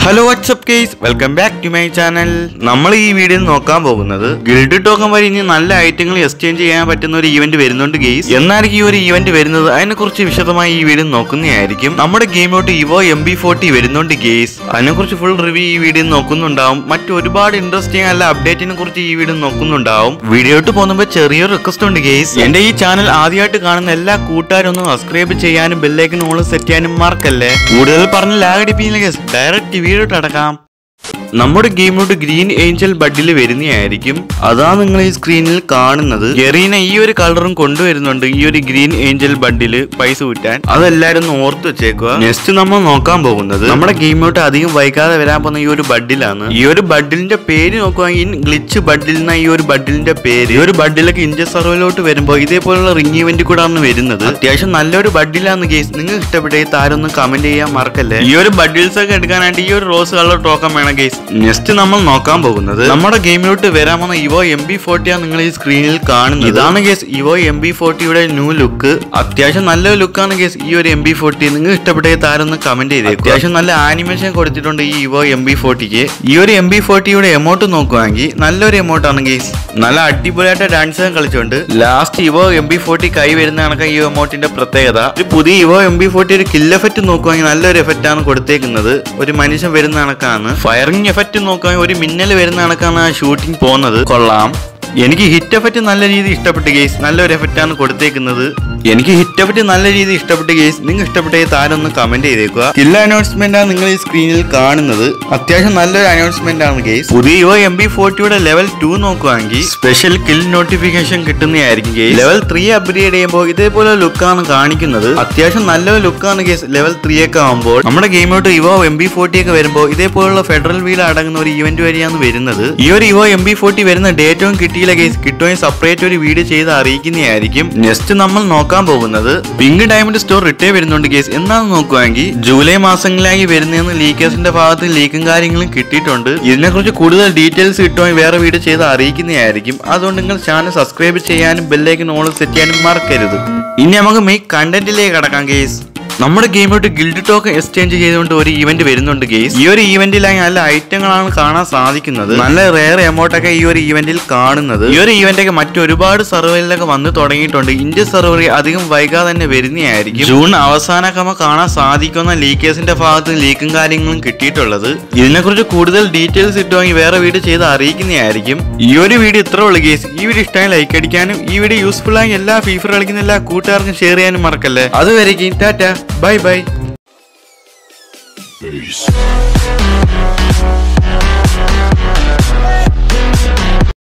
Hello, what's up guys? Welcome back to my channel. നമ്മൾ ഈ വീഡിയോയിൽ നോക്കാൻ പോകുന്നത് ഗിൽഡ് ടോക്കൺ വഴി ഇനി നല്ല ഐറ്റങ്ങൾ എക്സ്ചേഞ്ച് ചെയ്യാൻ പറ്റുന്ന ഒരു ഈവന്റ് വരുന്നുണ്ട് ഗെയ്സ്. എന്നായിരിക്കും ഈ ഒരു ഈവന്റ് വരുന്നത്, അതിനെക്കുറിച്ച് വിശദമായി ഈ വീഡിയോ നോക്കുന്നതായിരിക്കും. നമ്മുടെ ഗെയിമോട്ട് ഇവോ MB40 വരുന്നുണ്ട് ഗെയ്സ്. അതിനെക്കുറിച്ച് ഫുൾ റിവ്യൂ ഈ വീഡിയോ നോക്കുന്നുണ്ടാവും. മറ്റു ഒരുപാട് ഇൻട്രസ്റ്റിംഗ് അല്ല അപ്ഡേറ്റിനെ കുറിച്ച് ഈ വീഡിയോ നോക്കുന്നുണ്ടാവും. വീഡിയോട്ട് പോകുമ്പോൾ ചെറിയൊരു റിക്വസ്റ്റ് ഉണ്ട് ഗെയ്സ്. എന്റെ ഈ ചാനൽ ആദ്യമായിട്ട് കാണുന്ന എല്ലാ കൂട്ടുകാരും ഒന്ന് സബ്സ്ക്രൈബ് ചെയ്യാനും ബെല്ലൈക്കൻ ഓൾ സെറ്റ് ചെയ്യാനും മറക്കല്ലേ. കൂടുതൽ പറഞ്ഞ് ലാഗ് അടിപ്പിക്കില്ല ഗെയ്സ്. ഡയറക്റ്റ് വീഡിയോ അടക്കാം. നമ്മുടെ ഗെയിമോട്ട് ഗ്രീൻ ഏഞ്ചൽ ബഡിൽ വരുന്നതായിരിക്കും. അതാ നിങ്ങൾ ഈ സ്ക്രീനിൽ കാണുന്നത്. ഗെറീന ഈ ഒരു കളറും കൊണ്ടുവരുന്നുണ്ട് ഈ ഒരു ഗ്രീൻ ഏഞ്ചൽ ബഡില് പൈസ കൂട്ടാൻ. അതെല്ലാരും ഒന്ന് ഓർത്ത് വെച്ചേക്കുക. നെക്സ്റ്റ് നമ്മൾ നോക്കാൻ പോകുന്നത് നമ്മുടെ ഗെയിമോട്ട് അധികം വൈകാതെ വരാൻ പോകുന്ന ഈ ഒരു ബഡിലാണ്. ഈ ഒരു ബഡിലിന്റെ പേര് നോക്കുകയാണെങ്കിൽ ഗ്ലിച്ച് ബഡിൽ എന്ന ഈ ഒരു ബഡിലിന്റെ പേര്. ഈ ഒരു ബഡിലൊക്കെ ഇന്ത്യ സർവേലോട്ട് വരുമ്പോൾ ഇതേപോലുള്ള റിംഗ് ഇവന്റ് കൂടാണ് വരുന്നത്. അത്യാവശ്യം നല്ലൊരു ബഡിലാണ് ഗെയ്സ്. നിങ്ങൾക്ക് ഇഷ്ടപ്പെട്ട ഈ താരൊന്ന് കമന്റ് ചെയ്യാൻ മറക്കല്ലേ. ഈ ഒരു ബഡിൽസ് ഒക്കെ എടുക്കാനായിട്ട് ഈ ഒരു റോസ് കളർ ടോക്കൺ വേണം ഗെയ്സ്. നെക്സ്റ്റ് നമ്മൾ നോക്കാൻ പോകുന്നത് നമ്മുടെ ഗെയിമിലോട്ട് വരാൻ പോകുന്ന ഇവോ MB40 ആണ് നിങ്ങൾ ഈ സ്ക്രീനിൽ കാണുന്നത്. ഇതാണ് ഗേസ് ഇവോ MB40യുടെ ന്യൂ ലുക്ക്. അത്യാവശ്യം നല്ലൊരു ലുക്കാണ് ഗേസ് ഈ ഒരു MB40. നിങ്ങൾ ഇഷ്ടപ്പെട്ട താരൊന്ന് കമന്റ് ചെയ്തേക്കും. അത്യാവശ്യം നല്ല ആനിമേഷൻ കൊടുത്തിട്ടുണ്ട് ഈ ഇവോ MB40ക്ക്. ഈ ഒരു MB40യുടെ എമൗണ്ട് നോക്കുകയാണെങ്കിൽ നല്ലൊരു എമൗണ്ട് ആണ് ഗേസ്. നല്ല അടിപൊളിയായിട്ട് ഡാൻസ് കളിച്ചുകൊണ്ട് ലാസ്റ്റ് ഇവോ MB40 കൈ വരുന്ന കണക്കാണ് ഈ എമൗണ്ടിന്റെ പ്രത്യേകത. ഒരു പുതിയ ഇവോ MB40 ഒരു കിൽ എഫക്ട് നോക്കുകയാണെങ്കിൽ നല്ലൊരു എഫക്റ്റ് ആണ് കൊടുത്തേക്കുന്നത്. ഒരു മനുഷ്യൻ വരുന്ന കണക്കാണ്. ഫയറിംഗ് എഫക്റ്റ് നോക്കാൻ ഒരു മിന്നൽ വരുന്ന കണക്കാണ് ആ ഷൂട്ടിംഗ് പോകുന്നത്. കൊള്ളാം. എനിക്ക് ഹിറ്റ് എഫക്റ്റ് നല്ല രീതി ഇഷ്ടപ്പെട്ടു ഗെയ്സ്. നല്ലൊരു എഫക്റ്റ് ആണ് കൊടുത്തേക്കുന്നത്. എനിക്ക് ഹിറ്റ് എഫക്റ്റ് നല്ല രീതി ഇഷ്ടപ്പെട്ടു ഗെയ്സ്. നിങ്ങൾ ഇഷ്ടപ്പെട്ട താരൊന്ന് കമന്റ് ചെയ്തേക്കുക. കിൽ അനൗൺസ്മെന്റ് ആണ് നിങ്ങൾ ഈ സ്ക്രീനിൽ കാണുന്നത്. അത്യാവശ്യം നല്ലൊരു അനൗൺസ്മെന്റ് ആണ് ഗെയ്സ്. പുതിയ ഇവോ MB40യുടെ ലെവൽ 2 നോക്കുകയാണെങ്കിൽ സ്പെഷ്യൽ കിൽ നോട്ടിഫിക്കേഷൻ കിട്ടുന്നതായിരിക്കും ഗെയ്സ്. ലെവൽ 3 അപ്ഗ്രേഡ് ചെയ്യുമ്പോൾ ഇതേപോലെ ലുക്കാണ് കാണിക്കുന്നത്. അത്യാവശ്യം നല്ലൊരു ലുക്കാണ് ഗെയ്സ് ലെവൽ 3 ഒക്കെ ആകുമ്പോൾ. നമ്മുടെ ഗെയിമോട്ട് ഇവോ MB40 ഒക്കെ വരുമ്പോൾ ഇതേപോലുള്ള ഫെഡറൽ വീൽ അടങ്ങുന്ന ഒരു ഇവന്റ് വരെയാണ് വരുന്നത്. ഈ ഒരു ഇവോ MB40 വരുന്ന ഡേറ്റവും കിട്ടിയില്ല ഗെയ്സ്. കിട്ടുമെങ്കിൽ സെപ്പറേറ്റ് ഒരു വീഡിയോ ചെയ്ത് അറിയിക്കുന്നതായിരിക്കും. നെക്സ്റ്റ് നമ്മൾ നോക്കാൻ പോകുന്നത് പിങ്ക് ഡയമണ്ട് സ്റ്റോർ റിട്ടേ വരുന്നുണ്ട് ഗെയ്സ്. എന്നാന്ന് നോക്കുകയാണെങ്കിൽ ജൂലൈ മാസങ്ങളിലായി വരുന്നതെന്ന് ലീക്കേഴ്സിന്റെ ഭാഗത്ത് ലീക്കും കാര്യങ്ങളും കിട്ടിയിട്ടുണ്ട്. ഇതിനെക്കുറിച്ച് കൂടുതൽ ഡീറ്റെയിൽസ് കിട്ടുമെങ്കിൽ വേറെ വീഡിയോ ചെയ്ത് അറിയിക്കുന്നതായിരിക്കും. അതുകൊണ്ട് നിങ്ങൾ ചാനൽ സബ്സ്ക്രൈബ് ചെയ്യാനും ബെല്ലൈക്കൻ ഓൾ സെറ്റ് ചെയ്യാനും മറക്കരുത്. ഇനി നമുക്ക് മെയിൻ കണ്ടന്റിലേക്ക് കടക്കാം ഗെയ്സ്. നമ്മുടെ ഗെയിമോട്ട് ഗിൽഡ് ടോക്കൺ എക്സ്ചേഞ്ച് ചെയ്തുകൊണ്ട് ഒരു ഈവന്റ് വരുന്നുണ്ട് ഗെയ്സ്. ഈ ഒരു ഈവന്റിലായി നല്ല ഐറ്റങ്ങളാണ് കാണാൻ സാധിക്കുന്നത്. നല്ല റെയർ എമൗണ്ടൊക്കെ ഈ ഒരു ഈവന്റിൽ കാണുന്നത്. ഈ ഒരു ഈവന്റൊക്കെ മറ്റൊരുപാട് സെർവറിലൊക്കെ വന്ന് തുടങ്ങിയിട്ടുണ്ട്. ഇന്ത്യ സെർവറിൽ അധികം വൈകാതെ തന്നെ വരുന്നതായിരിക്കും. ജൂൺ അവസാനമൊക്കെ കാണാൻ സാധിക്കുന്ന ലീക്കേഴ്സിന്റെ ഭാഗത്ത് ലീക്കും കാര്യങ്ങളും കിട്ടിയിട്ടുള്ളത്. ഇതിനെക്കുറിച്ച് കൂടുതൽ ഡീറ്റെയിൽസ് കിട്ടുമെങ്കിൽ വേറെ വീഡിയോ ചെയ്ത് അറിയിക്കുന്നതായിരിക്കും. ഈ ഒരു വീഡിയോ ഇത്ര ഉള്ളു ഗെയ്സ്. ഈ വീഡിയോ ഇഷ്ടമായി ലൈക്ക് അടിക്കാനും ഈ വീഡിയോ യൂസ്ഫുൾ ആയി എല്ലാ ഫീഫ കളിക്കുന്ന എല്ലാ കൂട്ടുകാർക്കും ഷെയർ ചെയ്യാനും മറക്കല്ലേ. അതുവരെയ്ക്കും ടാറ്റ. Bye bye. Peace.